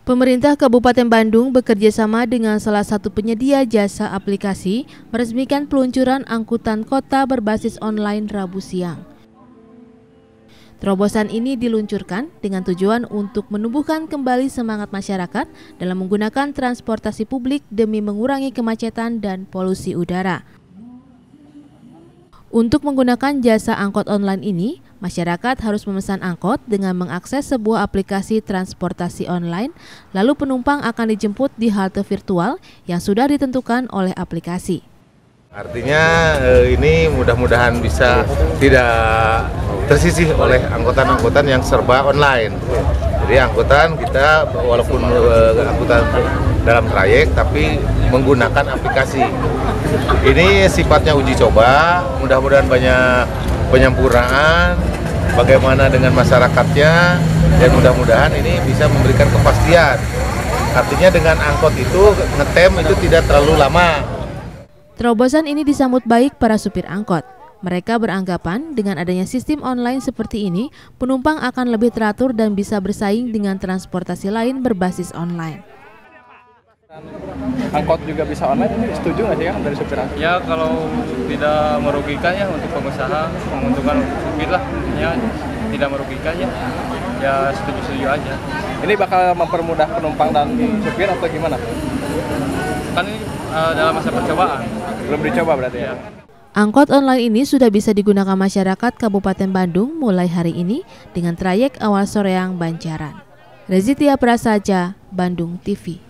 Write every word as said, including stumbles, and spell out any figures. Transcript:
Pemerintah Kabupaten Bandung bekerja sama dengan salah satu penyedia jasa aplikasi meresmikan peluncuran angkutan kota berbasis online Rabu siang. Terobosan ini diluncurkan dengan tujuan untuk menumbuhkan kembali semangat masyarakat dalam menggunakan transportasi publik demi mengurangi kemacetan dan polusi udara. Untuk menggunakan jasa angkot online ini, masyarakat harus memesan angkot dengan mengakses sebuah aplikasi transportasi online, lalu penumpang akan dijemput di halte virtual yang sudah ditentukan oleh aplikasi. Artinya ini mudah-mudahan bisa tidak tersisih oleh angkutan-angkutan yang serba online. Jadi angkutan kita walaupun angkutan dalam trayek tapi menggunakan aplikasi. Ini sifatnya uji coba, mudah-mudahan banyak penyempurnaan bagaimana dengan masyarakatnya dan mudah-mudahan ini bisa memberikan kepastian. Artinya dengan angkot itu ngetem itu tidak terlalu lama. Terobosan ini disambut baik para supir angkot. Mereka beranggapan dengan adanya sistem online seperti ini, penumpang akan lebih teratur dan bisa bersaing dengan transportasi lain berbasis online. Angkot juga bisa online, ini setuju nggak sih kan dari supir angkot? Ya kalau tidak merugikan ya untuk pengusaha, menguntungkan supir lah, ya tidak merugikan ya, ya setuju-setuju aja. Ini bakal mempermudah penumpang dan supir atau gimana? Kan ini uh, dalam masa percobaan. Belum dicoba berarti ya? Angkot online ini sudah bisa digunakan masyarakat Kabupaten Bandung mulai hari ini dengan trayek awal Soreang Banjaran. Rezitia Prasaja, Bandung T V.